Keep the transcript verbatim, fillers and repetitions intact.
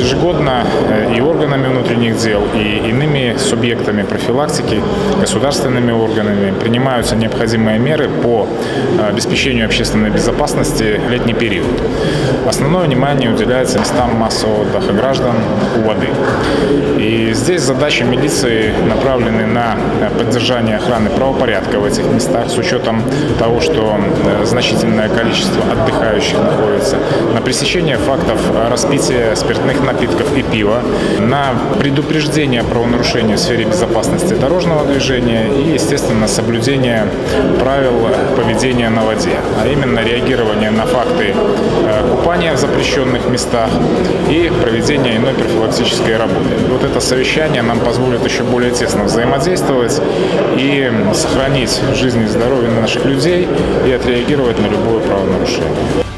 Ежегодно и органами внутренних дел, и иными субъектами профилактики, государственными органами принимаются необходимые меры по обеспечению общественной безопасности в летний период. Основное внимание уделяется местам массового отдыха граждан у воды. И здесь задачи милиции направлены на поддержание охраны правопорядка в этих местах с учетом того, что значительное количество отдыхающих находится, на пресечение фактов распития спиртных напитков и пива, на предупреждение правонарушений в сфере безопасности дорожного движения и, естественно, соблюдение правил поведения на воде, а именно реагирование на факты купания в запрещенных местах и проведение иной профилактической работы. Вот это совещание нам позволит еще более тесно взаимодействовать и сохранить жизнь и здоровье наших людей и отреагировать на любое правонарушение.